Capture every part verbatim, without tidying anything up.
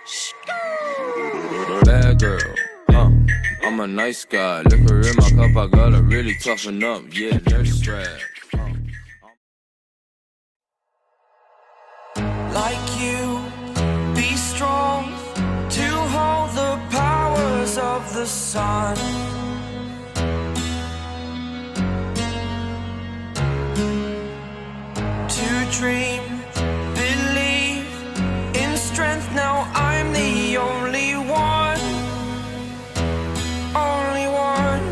Bad girl, huh? I'm a nice guy. Liquor in my cup, I gotta really toughen up. Yeah, nurse strap. Huh? Like you, be strong to hold the powers of the sun. To dream, believe in strength. Now I'm the only one, only one.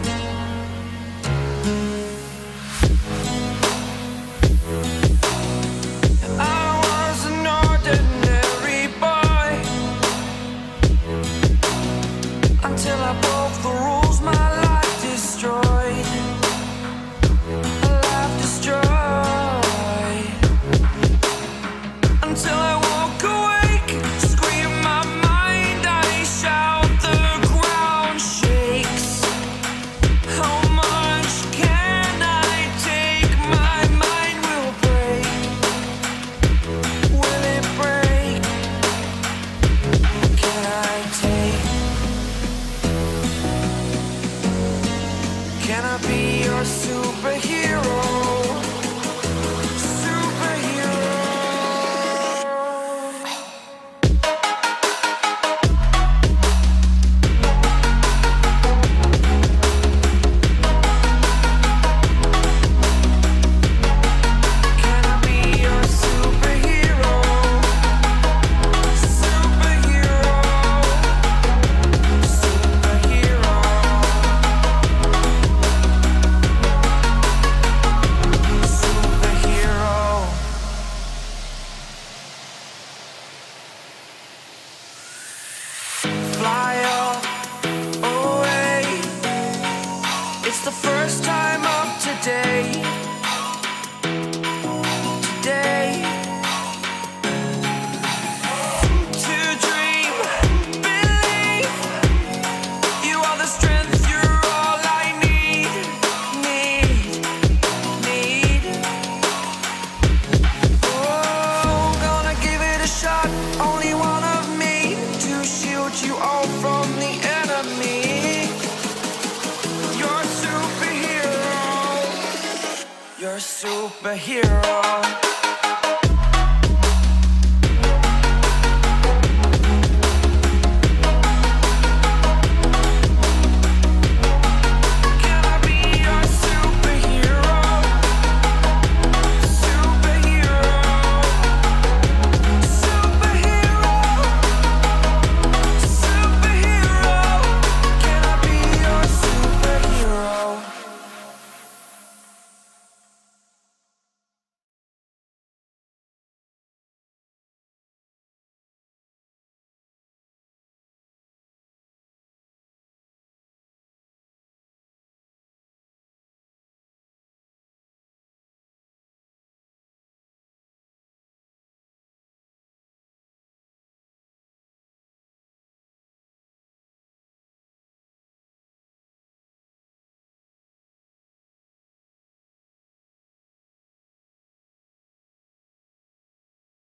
I was an ordinary boy until I broke the rules. My life destroyed, a life destroyed. Until I walk awake, scream my mind, I shout, the ground shakes. How much can I take? My mind will break. Will it break? Can I take? Can I be your superhero? Fly away. It's the first time of today. Today. To dream, believe. You are the strength, you're all I need. Need, need. Oh, gonna give it a shot. Only one of me to shield you all from the enemy. You're a superhero. You're a superhero.